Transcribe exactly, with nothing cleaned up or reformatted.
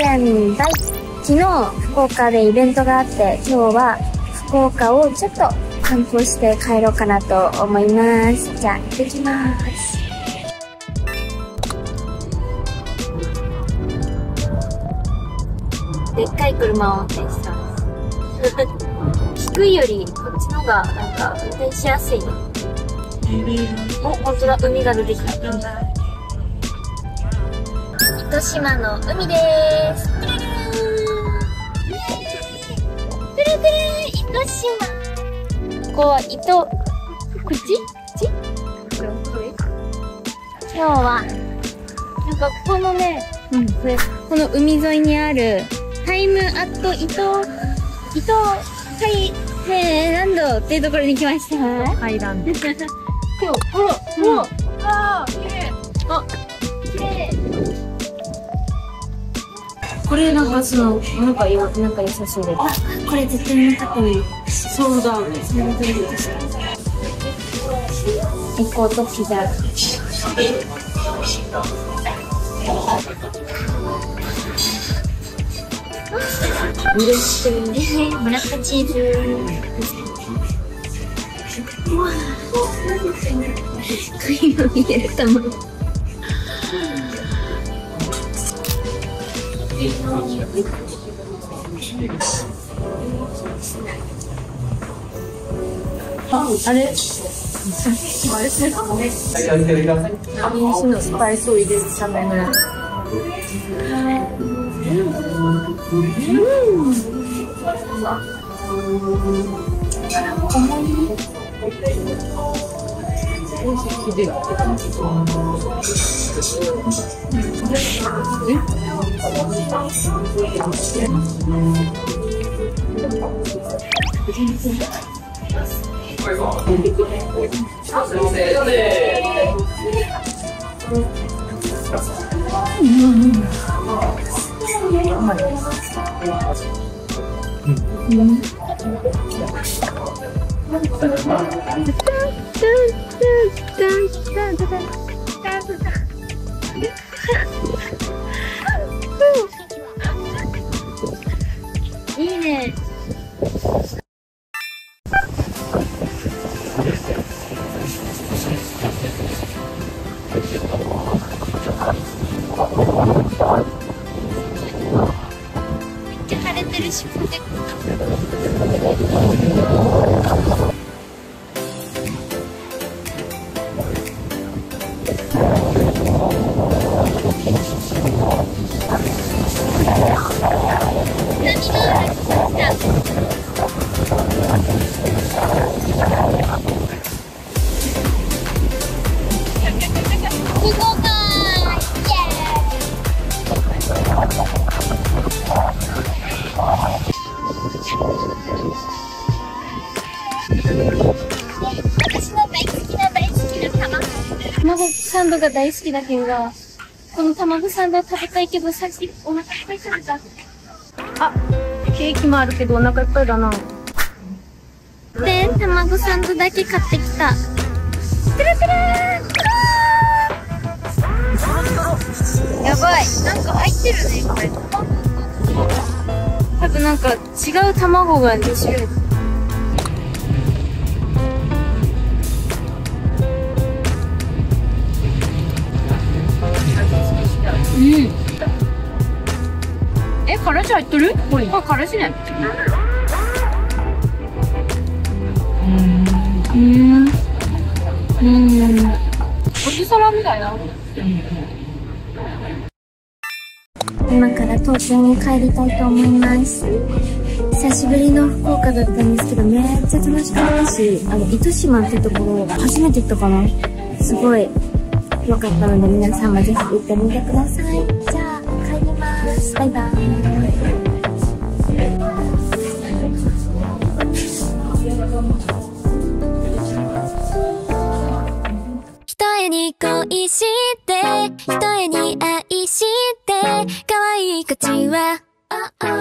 んバイ。昨日福岡でイベントがあって、今日は福岡をちょっと観光して帰ろうかなと思います。じゃあ行ってきます。でっかい車を運転してます。低いよりこっちのがなんか運転しやすい。お、本当だ、海が出てきた。糸島の海でーす。プルルーン。プルプルー糸島。ここは糸、口口今日は、なんかここのね、うん、これ、この海沿いにある、タイムアット糸、糸、はいねえ、ランドっていうところに来ました。はい、ランド。今日、ほら、ほら、あー、綺麗。あ、綺麗。これなんかその、なんかよ、なんか良さそうで。あ、これ絶対なかったね。そうだ。それが取れるかしら。エコーとピザ。ブレッド。ブラックチーズ。うわぁ。栗の見える卵。あ、あれあれするかもね。民主のスパイスを入れるための。いいね。めっちゃ晴れてるし、ポテト。私の大好きな大好きな卵。卵サンドが大好きだけど、この卵サンド食べたいけど、さっきお腹いっぱい食べた。あ、ケーキもあるけどお腹いっぱいだな。で、卵サンドだけ買ってきた。プルプルー。やばい。なんか入ってるね、これ。あとなんか違う卵がに種類。うん。え、からし入ってる？これ。あ、からしね。うん。うん。ポテサラみたいな。今から東京に帰りたいと思います。久しぶりの福岡だったんですけど、めっちゃ楽しかったし、あの、糸島ってところ初めて行ったかな。すごい良かったので、皆さんもぜひ行ってみてください。じゃあ、帰ります。バイバーイ。 一重に恋して、一重に愛して、可愛い口は